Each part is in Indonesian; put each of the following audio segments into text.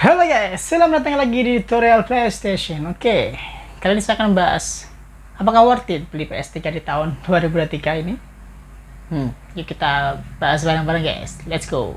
Halo guys, selamat datang lagi di tutorial PlayStation. Oke, kali ini saya akan bahas apakah worth it beli PS3 di tahun 2023 ini. Yuk kita bahas bareng-bareng guys. Let's go.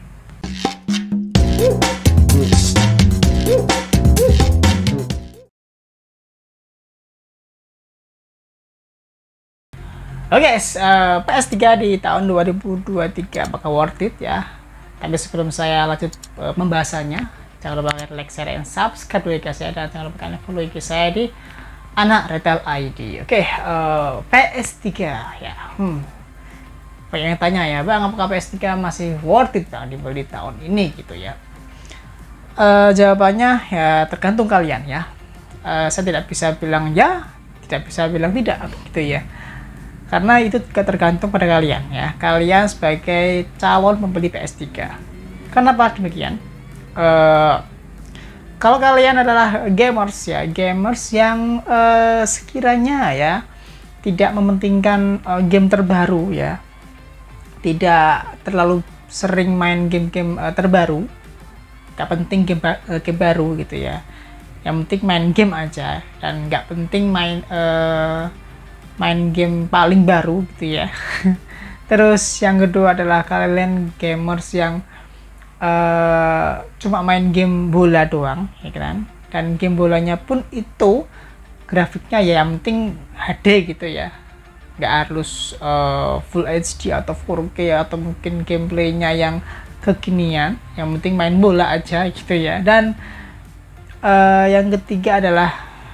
Oke guys, PS3 di tahun 2023 apakah worth it ya? Tapi sebelum saya lanjut pembahasannya, jangan lupa like, share, dan subscribe dulu guys ya, dan jangan lupa kalian follow IG saya di Anak Retail ID. Oke, PS3 ya. Banyak yang tanya ya, Bang, apakah PS3 masih worth it Bang dibeli tahun ini gitu ya? Jawabannya ya tergantung kalian ya. Saya tidak bisa bilang ya, tidak bisa bilang tidak gitu ya. Karena itu juga tergantung pada kalian ya. Kalian sebagai calon pembeli PS3. Kenapa demikian? Kalau kalian adalah gamers ya, gamers yang sekiranya ya tidak mementingkan game terbaru ya, tidak terlalu sering main game-game terbaru, gak penting game baru gitu ya, yang penting main game aja dan gak penting main game paling baru gitu ya. Terus yang kedua adalah kalian gamers yang cuma main game bola doang ya kan, dan game bolanya pun itu grafiknya ya yang penting HD gitu ya, nggak harus Full HD atau 4K atau mungkin gameplaynya yang kekinian, yang penting main bola aja gitu ya. Dan yang ketiga adalah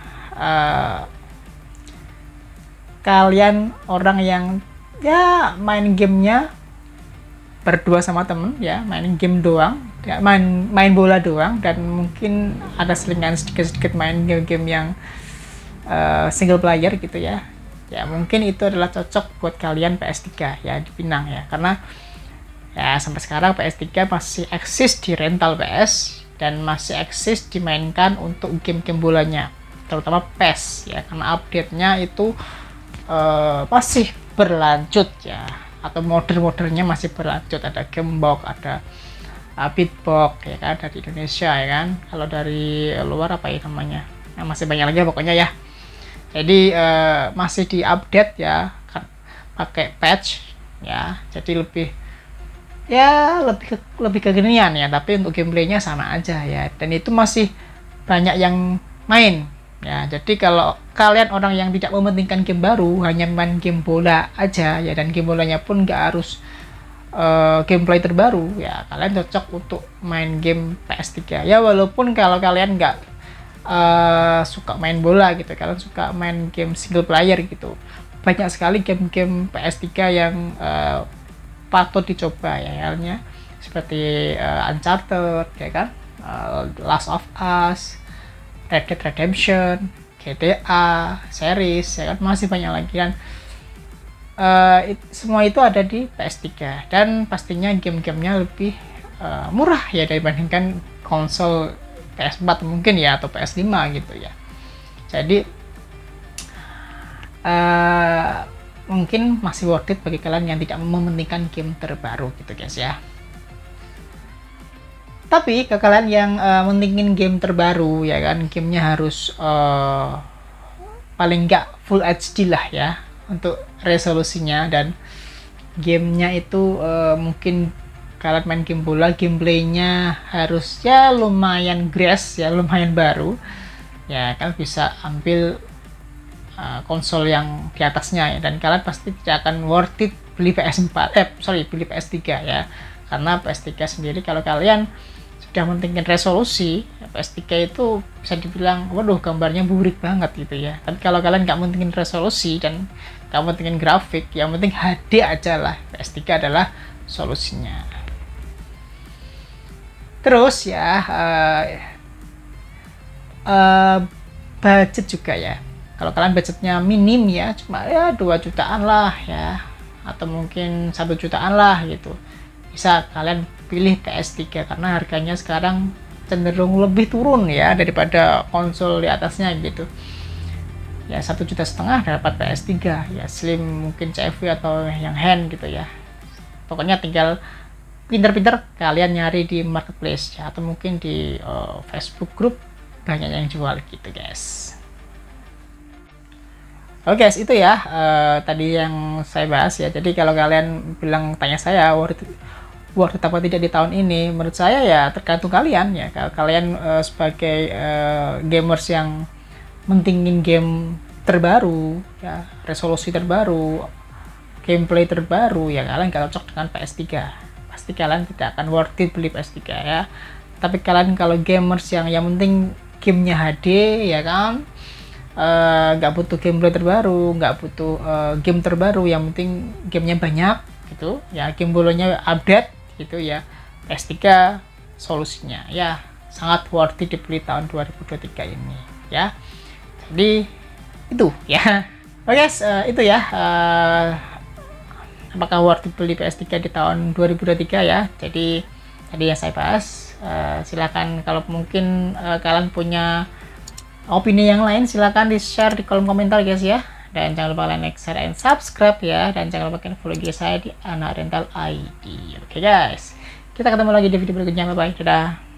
kalian orang yang ya main gamenya berdua sama temen ya, main game doang ya, main bola doang, dan mungkin ada selingan sedikit-sedikit main game-game yang single player gitu ya. Ya mungkin itu adalah cocok buat kalian PS3 ya di Pinang ya, karena ya sampai sekarang PS3 masih eksis di rental PS dan masih eksis dimainkan untuk game-game bolanya, terutama PES ya, karena update-nya itu masih berlanjut ya, atau model-modelnya masih berlanjut. Ada Gamebox, ada Beatbox ya kan, dari Indonesia ya kan. Kalau dari luar apa ya namanya, nah, masih banyak lagi pokoknya ya. Jadi masih diupdate ya, pakai patch ya, jadi lebih kekinian ya, tapi untuk gameplaynya sama aja ya, dan itu masih banyak yang main ya. Jadi kalau kalian orang yang tidak mementingkan game baru, hanya main game bola aja ya, dan game bolanya pun nggak harus gameplay terbaru ya, kalian cocok untuk main game PS3 ya. Walaupun kalau kalian nggak suka main bola gitu, kalian suka main game single player gitu, banyak sekali game-game PS3 yang patut dicoba ya, halnya seperti Uncharted ya kan, Last of Us, Red Dead Redemption, GTA series ya kan, masih banyak lagi. Dan semua itu ada di PS3, dan pastinya game-gamenya lebih murah ya dibandingkan konsol PS4 mungkin ya, atau PS5 gitu ya. Jadi mungkin masih worth it bagi kalian yang tidak mementingkan game terbaru gitu guys ya. Tapi ke kalian yang mentingin game terbaru ya kan, gamenya harus paling nggak Full HD lah ya untuk resolusinya, dan gamenya itu mungkin kalian main game bola, gameplaynya harus ya lumayan grass ya, lumayan baru ya, kan bisa ambil konsol yang di atasnya ya, dan kalian pasti tidak akan worth it beli beli PS3 ya, karena PS3 sendiri kalau kalian sudah mentingin resolusi, PS3 itu bisa dibilang waduh gambarnya burik banget gitu ya. Tapi kalau kalian nggak mentingin resolusi dan nggak mentingin grafik, yang penting HD aja lah, PS3 adalah solusinya. Terus ya budget juga ya, kalau kalian budgetnya minim ya, cuma ya 2 jutaan lah ya, atau mungkin 1 jutaan lah gitu, bisa kalian pilih PS3 karena harganya sekarang cenderung lebih turun ya daripada konsol di atasnya gitu ya. 1,5 juta dapat PS3 ya, slim mungkin CFV atau yang hand gitu ya. Pokoknya tinggal pinter-pinter kalian nyari di marketplace ya, atau mungkin di Facebook group banyak yang jual gitu guys. Oke guys, itu ya tadi yang saya bahas ya. Jadi kalau kalian bilang tanya saya worth it apa tidak di tahun ini, menurut saya ya tergantung kalian ya. Kalau kalian sebagai gamers yang mentingin game terbaru ya, resolusi terbaru, gameplay terbaru ya, kalian gak cocok dengan PS3. Pasti kalian tidak akan worth it beli PS3 ya. Tapi kalian kalau gamers yang penting gamenya HD ya kan, nggak butuh gameplay terbaru, nggak butuh game terbaru, yang penting gamenya banyak gitu ya, game bolonya update gitu ya, PS3 solusinya ya, sangat worth it dibeli tahun 2023 ini ya. Jadi itu ya. Oke guys, itu ya apakah worth it beli PS3 di tahun 2023 ya. Jadi tadi yang saya bahas, silakan kalau mungkin kalian punya opini yang lain silahkan di share di kolom komentar guys ya. Dan jangan lupa like, share, and subscribe ya. Dan jangan lupa follow IG saya di Anak Rental ID. Oke guys, kita ketemu lagi di video berikutnya. Bye bye, dadah.